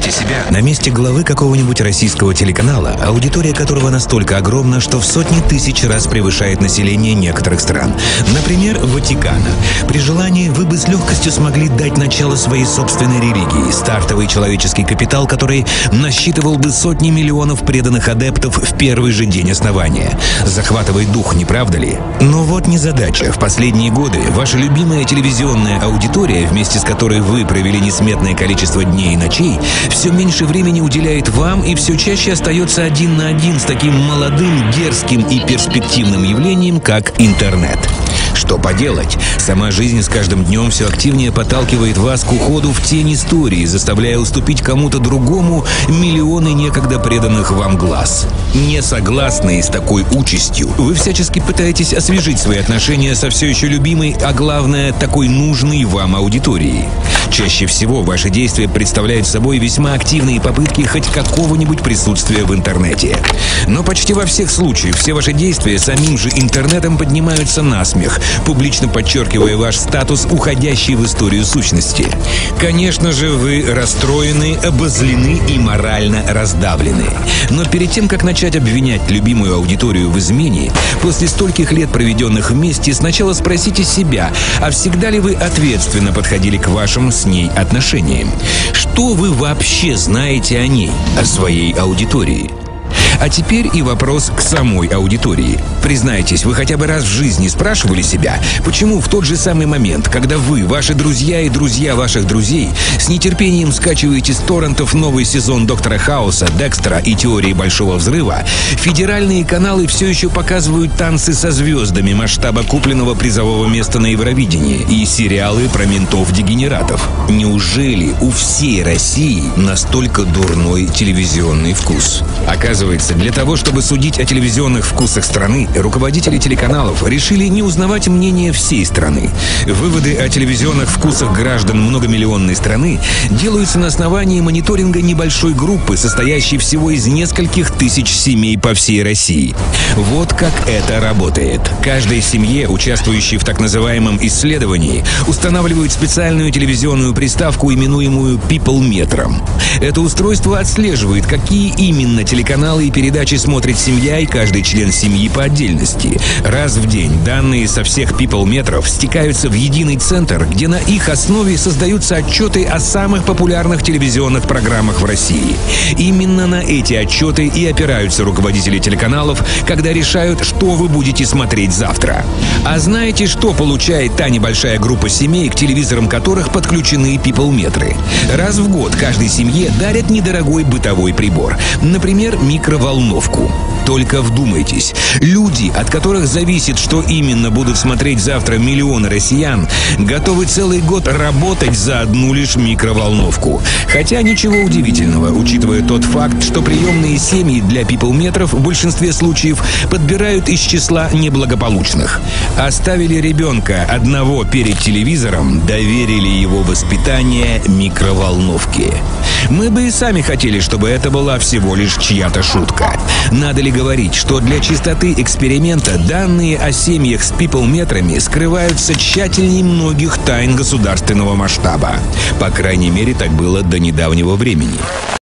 Представьте себя на месте главы какого-нибудь российского телеканала, аудитория которого настолько огромна, что в сотни тысяч раз превышает население некоторых стран. Например, Ватикана. При желании вы бы с легкостью смогли дать начало своей собственной религии, стартовый человеческий капитал, который насчитывал бы сотни миллионов преданных адептов в первый же день основания. Захватывает дух, не правда ли? Но вот незадача. В последние годы ваша любимая телевизионная аудитория, вместе с которой вы провели несметное количество дней и ночей, все меньше времени уделяет вам и все чаще остается один на один с таким молодым, дерзким и перспективным явлением, как интернет. Что поделать? Сама жизнь с каждым днем все активнее подталкивает вас к уходу в тень истории, заставляя уступить кому-то другому миллионы некогда преданных вам глаз. Не согласные с такой участью, вы всячески пытаетесь освежить свои отношения со все еще любимой, а главное, такой нужной вам аудиторией. Чаще всего ваши действия представляют собой весьма активные попытки хоть какого-нибудь присутствия в интернете. Но почти во всех случаях все ваши действия самим же интернетом поднимаются на смех, публично подчеркивая ваш статус, уходящий в историю сущности. Конечно же, вы расстроены, обозлены и морально раздавлены. Но перед тем, как начать обвинять любимую аудиторию в измене, после стольких лет, проведенных вместе, сначала спросите себя, а всегда ли вы ответственно подходили к вашим с ней отношениям? Что вы вообще знаете о ней, о своей аудитории? А теперь и вопрос к самой аудитории. Признайтесь, вы хотя бы раз в жизни спрашивали себя, почему в тот же самый момент, когда вы, ваши друзья и друзья ваших друзей с нетерпением скачиваете с торрентов новый сезон «Доктора Хауса», «Декстера» и «Теории Большого Взрыва», федеральные каналы все еще показывают танцы со звездами масштаба купленного призового места на Евровидении и сериалы про ментов-дегенератов? Неужели у всей России настолько дурной телевизионный вкус? Оказывается, для того, чтобы судить о телевизионных вкусах страны, руководители телеканалов решили не узнавать мнение всей страны. Выводы о телевизионных вкусах граждан многомиллионной страны делаются на основании мониторинга небольшой группы, состоящей всего из нескольких тысяч семей по всей России. Вот как это работает. Каждой семье, участвующей в так называемом исследовании, устанавливают специальную телевизионную приставку, именуемую People-метром. Это устройство отслеживает, какие именно телеканалы и передачи смотрит семья и каждый член семьи по отдельности. Раз в день данные со всех People-метров стекаются в единый центр, где на их основе создаются отчеты о самых популярных телевизионных программах в России. Именно на эти отчеты и опираются руководители телеканалов, когда решают, что вы будете смотреть завтра. А знаете, что получает та небольшая группа семей, к телевизорам которых подключены People-метры? Раз в год каждой семье дарят недорогой бытовой прибор. Например, микроволновку. Только вдумайтесь. Люди, от которых зависит, что именно будут смотреть завтра миллионы россиян, готовы целый год работать за одну лишь микроволновку. Хотя ничего удивительного, учитывая тот факт, что приемные семьи для People-метров в большинстве случаев подбирают из числа неблагополучных. Оставили ребенка одного перед телевизором, доверили его воспитание микроволновке. Мы бы и сами хотели, чтобы это была всего лишь чья-то шутка. Надо ли говорить, что для чистоты эксперимента данные о семьях с People-метрами скрываются тщательнее многих тайн государственного масштаба. По крайней мере, так было до недавнего времени.